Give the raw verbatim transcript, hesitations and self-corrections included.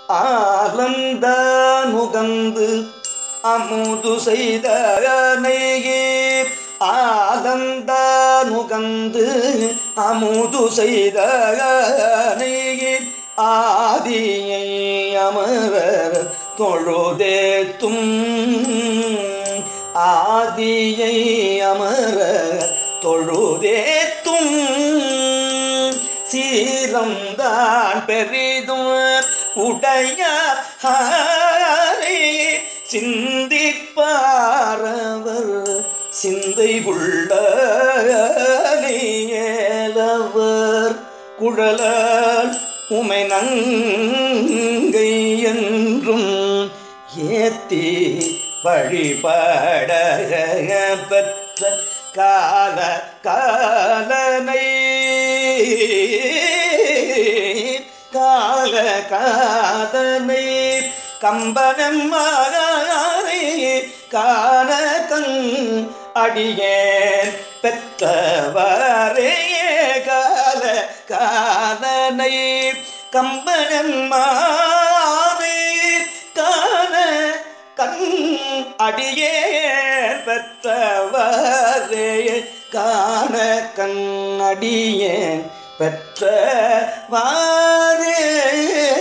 ஆலந்த நுகந்து அமுது செய்த நெய்கீர் ஆலந்த நுகந்து அமுது செய்த நெய்கீர் ஆதியை அமரர் தொழுதேத்தும் ஆதியை அமரர் தொழுதேத்தும் சீரம்தான் பெரிதும் உடைய சிந்திப்பாரவர் சிந்தை உள்ளவர் குழலால் உமை நங்கை என்றும் ஏத்தி வழிபட பெற்ற கால காலனை கால காதனை கம்பனம்மாரை காண கண் அடியேன் பெற்றவரே கால காதனை கம்பனம்மாரை காண கண் அடியேன் பெற்றவரே காண கண் அடியேன் பெற்றவாரே